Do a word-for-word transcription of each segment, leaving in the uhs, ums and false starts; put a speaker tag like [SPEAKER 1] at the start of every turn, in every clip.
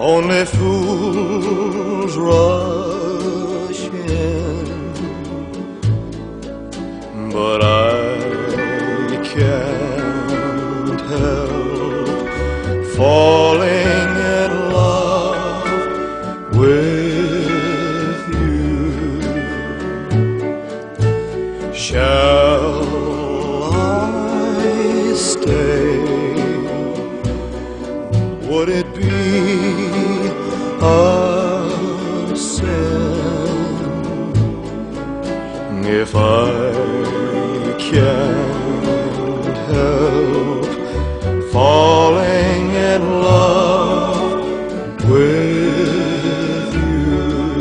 [SPEAKER 1] Only fools rush in, but I can't help falling in love with you. Shall I stay? Would it be a sin if I can't help falling in love with you?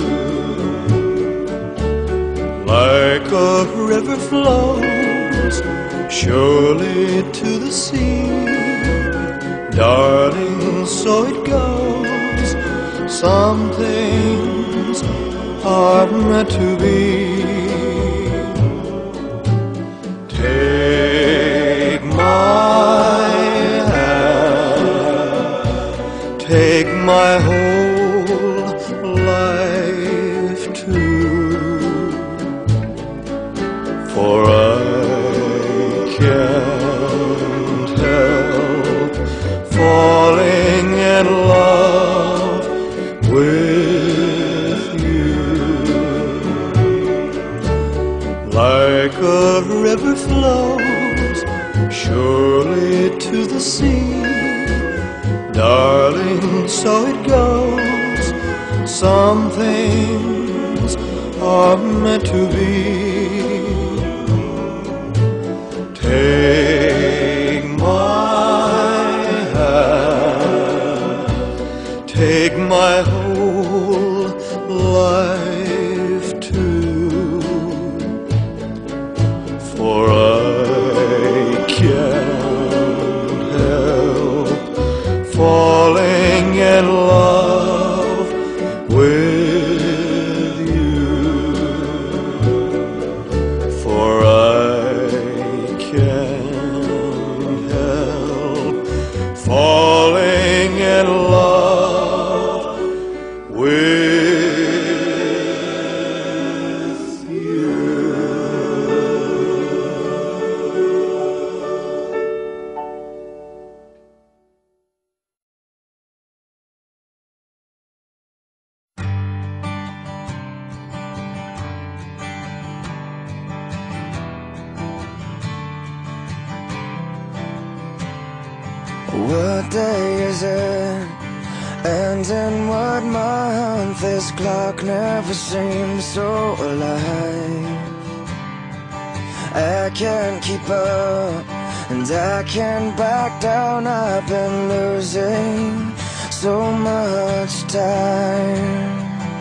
[SPEAKER 1] Like a river flows surely to the sea, darling, so it goes. Some things are meant to be. Take my hand, take my whole life too, for I can't help falling in love with you. Like a river flows surely to the sea, darling, so it goes. Some things are meant to be. Take my hand, take my whole life too, for I can't help falling in love with you, for I can't help falling in love with you.
[SPEAKER 2] What day is it? And in what month? This clock never seems so alive. I can't keep up, and I can't back down. I've been losing so much time.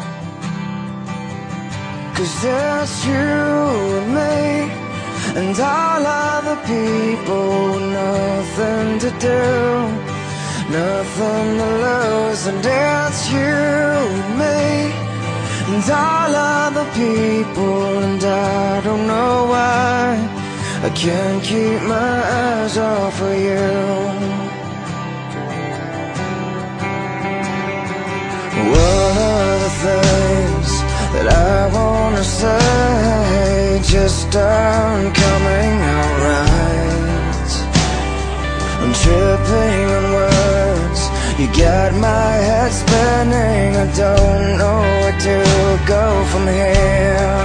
[SPEAKER 2] 'Cause it's you and me, and all other people, nothing to do, nothing to lose. And it's you and me, and all other people, and I don't know why I can't keep my eyes off of you. What are the things that I wanna say just aren't coming out right? I'm tripping on words, you got my head spinning. I don't know where to go from here.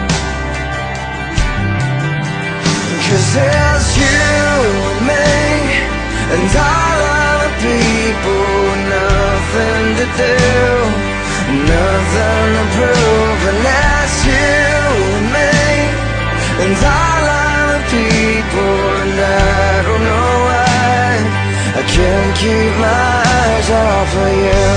[SPEAKER 2] 'Cause it's you and me, and all other people, nothing to do, nothing to prove. And that's you and me, and all other people, and I don't know why I can't keep my eyes off of you.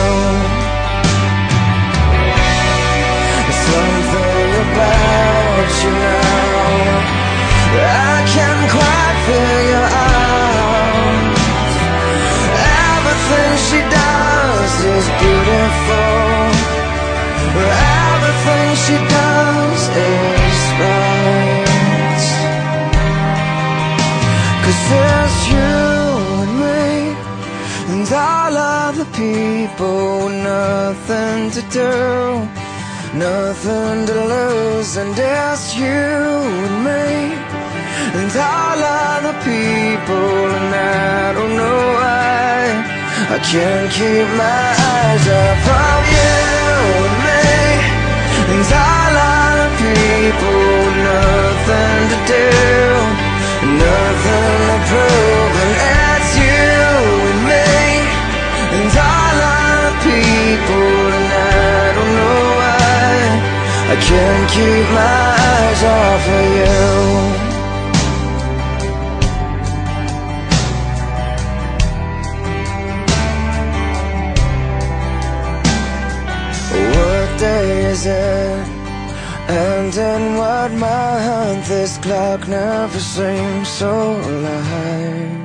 [SPEAKER 2] There's something about you now I can't quite figure out. Everything she does is beautiful, everything she does is right. 'Cause it's you and me, and all of other people, nothing to do, nothing to lose, and it's you and me and all other people, and I don't know why I can't keep my eyes off of you and me and all other people. Nothing to do, nothing to prove, and it's you and me and all other people, and I don't know why I can't keep my eyes off of you. What day is it? And in what month? This clock never seems so alive.